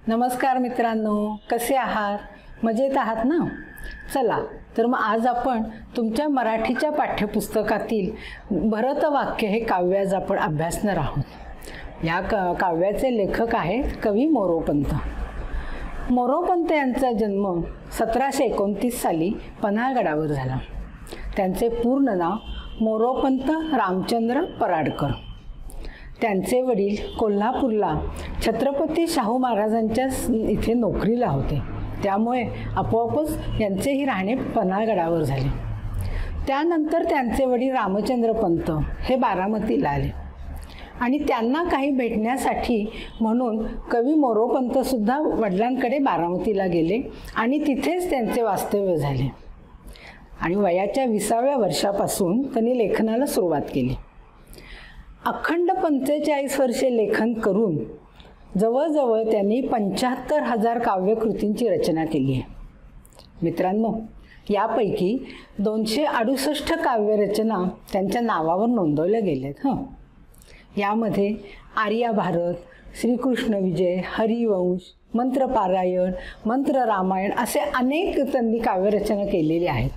नमस्कार मित्रांनो, कसे आहात? मजेत आहात ना? चला तर मग आज आपण तुमच्या मराठीच्या पाठ्यपुस्तकातील भरतवाक्य हे काव्य आज आपण अभ्यासणार आहोत। या काव्याचे लेखक आहेत कवी मोरोपंत। मोरोपंत यांचा जन्म 1729 साली पन्हाळगडावर झाला। त्यांचे पूर्ण नाव मोरोपंत रामचंद्र पराडकर। त्यांचे वडील कोल्हापूरला छत्रपती शाहू महाराजांच्या इथे नोकरीला होते, त्यामुळे आपोआपच यांचेही राहणे पन्हाळगडावर झाले। त्यानंतर त्यांचे वडील रामचंद्र पंत हे बारामतीला आले आणि त्यांना काही भेटण्यासाठी म्हणून कवी मोरोपंत सुद्धा वडिलांकडे बारामतीला गेले आणि तिथेच त्यांचे वास्तव्य झाले आणि वयाच्या 20व्या वर्षापासून त्यांनी लेखनाला सुरुवात केली। अखंड 45 वर्षे लेखन करून जवळजवळ त्यांनी 75,000 काव्यकृतींची रचना केली आहे। मित्रांनो, यापैकी 268 काव्यरचना त्यांच्या नावावर नोंदवल्या गेल्यात। यामध्ये आर्या भारत, श्रीकृष्ण विजय, हरिवंश, मंत्रपारायण, मंत्र रामायण असे अनेक त्यांनी काव्यरचना केलेली आहेत।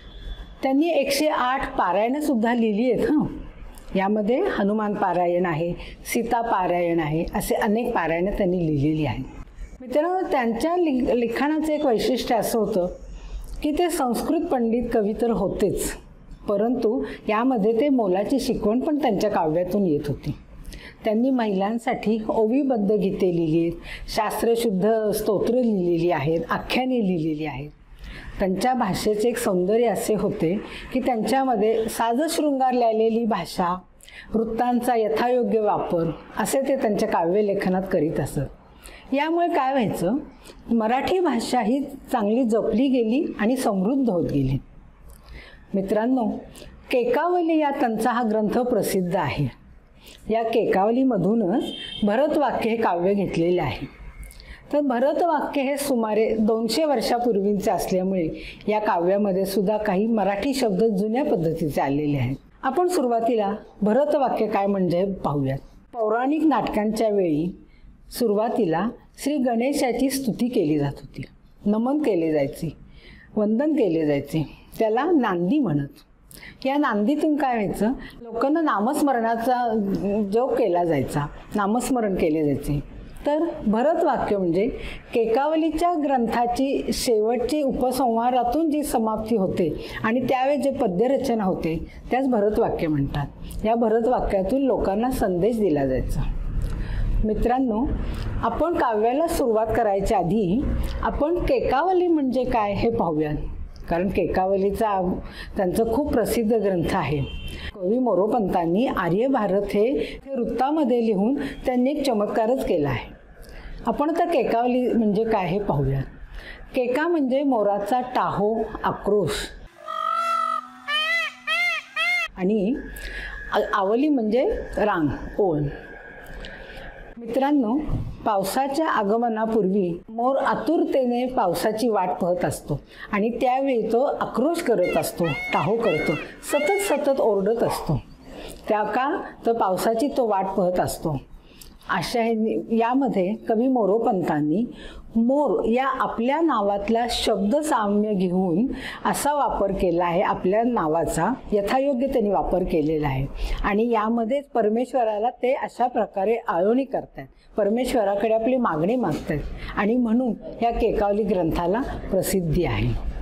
त्यांनी 108 पारायणं सुद्धा लिहिली आहेत। यामध्ये हनुमान पारायण आहे, सीता पारायण आहे, असे अनेक पारायणं त्यांनी लिहिलेली आहेत। मित्रांनो, त्यांच्या लिखाणाचं एक वैशिष्ट्य असं होतं की ते संस्कृत पंडित कवी तर होतेच, परंतु यामध्ये ते मोलाची शिकवण पण त्यांच्या काव्यातून येत होती। त्यांनी महिलांसाठी ओवीबद्ध गीते लिहिली आहेत, शास्त्रशुद्ध स्तोत्र लिहिलेली आहेत, आख्याने लिहिलेली आहेत। त्यांच्या भाषेचे एक सौंदर्य असे होते की त्यांच्यामध्ये साजशृंगार लिहिलेली भाषा, वृत्तांचा यथायोग्य वापर असे ते त्यांच्या काव्यलेखनात करीत असत। यामुळे काय व्हायचं, मराठी भाषा ही चांगली जपली गेली आणि समृद्ध होत गेली। मित्रांनो, केकावली या त्यांचा हा ग्रंथ प्रसिद्ध आहे। या केकावलीमधूनच भरतवाक्य हे काव्य घेतलेले आहे। तर भरतवाक्य हे सुमारे 200 वर्षापूर्वींचे असल्यामुळे या काव्यामध्ये सुद्धा काही मराठी शब्द जुन्या पद्धतीचे आलेले आहेत। आपण सुरुवातीला भरतवाक्य काय म्हणजे पाहूयात। पौराणिक नाटकांच्या वेळी सुरुवातीला श्री गणेशाची स्तुती केली जात होती, नमन केले जायचे, वंदन केले जायचे, त्याला नांदी म्हणत। या नांदीतून काय व्हायचं, लोकांना नामस्मरणाचा जोग केला जायचा, नामस्मरण केले जायचे। तर भरतवाक्य म्हणजे केकावलीच्या ग्रंथाची शेवटची उपसंहारातून जी समाप्ती होते आणि त्यावेळी जे पद्यरचना होते त्याच भरतवाक्य म्हणतात। या भरतवाक्यातून लोकांना संदेश दिला जायचा। मित्रांनो, आपण काव्याला सुरुवात करायच्या आधी आपण केकावली म्हणजे काय हे पाहूयात, कारण केकावलीचा त्यांचं खूप प्रसिद्ध ग्रंथ आहे। कवी मोरोपंतांनी आर्य भारत हे वृत्तामध्ये लिहून त्यांनी एक चमत्कारच केला आहे। आपण आता केकावली म्हणजे काय हे पाहूया। केका म्हणजे मोराचा टाहो, आक्रोश, आणि आवली म्हणजे रांग, ओळ। मित्रांनो, पावसाच्या आगमनापूर्वी मोर आतुरतेने पावसाची वाट पाहत असतो आणि त्यावेळी तो आक्रोश करत असतो, टाहो करतो, सतत ओरडत असतो। त्या का तर पावसाची तो वाट पाहत असतो। अशा यामध्ये कवी मोरोपंतांनी मोर या आपल्या नावातला शब्द साम्य घेऊन असा वापर केला आहे, आपल्या नावाचा यथायोग्य त्यांनी वापर केलेला आहे। आणि यामध्ये परमेश्वराला ते अशा प्रकारे आळवणी करतात, परमेश्वराकडे आपली मागणी मागतात, आणि म्हणून या केकावली ग्रंथाला प्रसिद्धी आहे।